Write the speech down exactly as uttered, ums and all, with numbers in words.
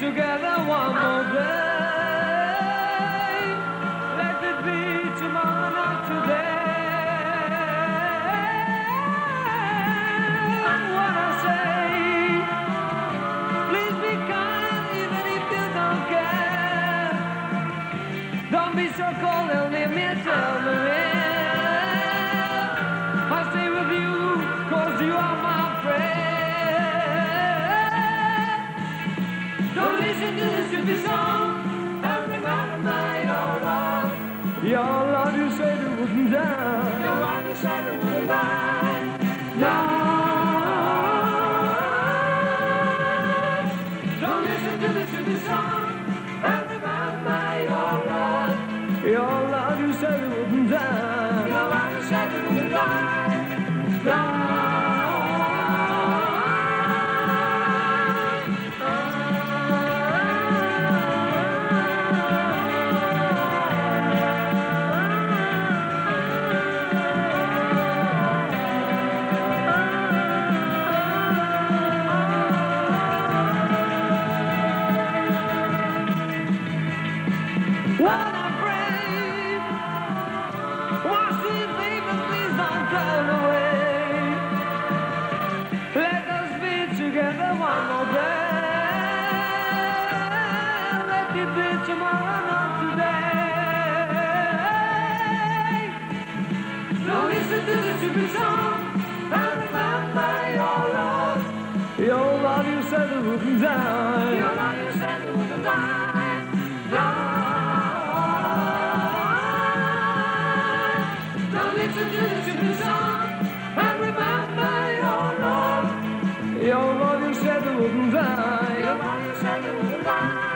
together one more day. Let it be tomorrow, not today. What I say, please be kind even if you don't care. Don't be so cold and leave me tell me. I'll stay with you cause you are my friend. Don't listen to this stupid song and remember your love. Your love you said it wouldn't die. Your love you said it wouldn't die. No. Don't listen to this stupid song and remember your love. Your love you said it wouldn't die. Your love you said it wouldn't die. No. What I'm brave. Wash these baby, please don't turn away. Let us be together one more day. Let it be tomorrow, not today. Don't listen to the stupid song and remember your love. Your love you said it wouldn't die. Your love you said it wouldn't die. No. Listen to the stupid song and remember your love. Your love you said it wouldn't die. Your love you said it wouldn't die.